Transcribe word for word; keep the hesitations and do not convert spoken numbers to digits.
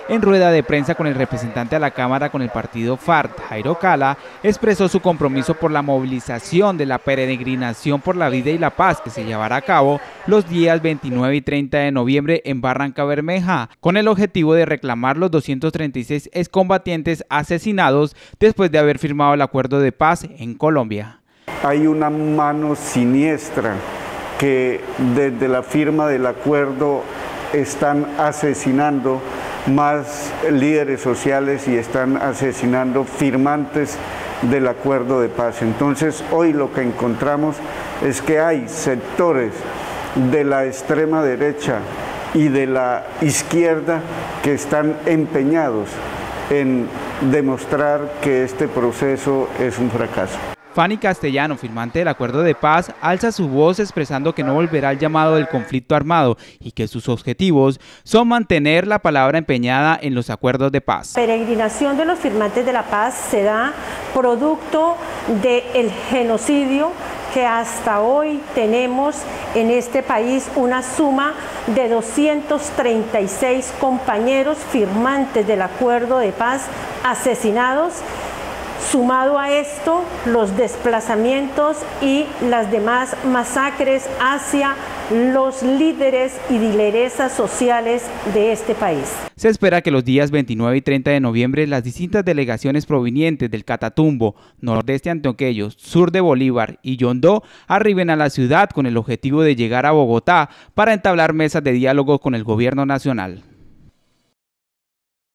en rueda de prensa con el representante a la Cámara con el partido FARC, Jairo Cala, expresó su compromiso por la movilización de la peregrinación por la vida y la paz que se llevará a cabo los días veintinueve y treinta de noviembre en Barranca Bermeja, con el objetivo de reclamar los doscientos treinta y seis excombatientes asesinados después de haber firmado el acuerdo de paz en Colombia. Hay una mano siniestra que desde la firma del acuerdo están asesinando más líderes sociales y están asesinando firmantes del acuerdo de paz. Entonces hoy lo que encontramos es que hay sectores de la extrema derecha y de la izquierda que están empeñados en demostrar que este proceso es un fracaso. Fanny Castellano, firmante del acuerdo de paz, alza su voz expresando que no volverá al llamado del conflicto armado y que sus objetivos son mantener la palabra empeñada en los acuerdos de paz. La peregrinación de los firmantes de la paz se da producto del genocidio que hasta hoy tenemos en este país, una suma de doscientos treinta y seis compañeros firmantes del acuerdo de paz asesinados. Sumado a esto, los desplazamientos y las demás masacres hacia los líderes y lideresas sociales de este país. Se espera que los días veintinueve y treinta de noviembre las distintas delegaciones provenientes del Catatumbo, nordeste antioqueño, sur de Bolívar y Yondó arriben a la ciudad con el objetivo de llegar a Bogotá para entablar mesas de diálogo con el gobierno nacional.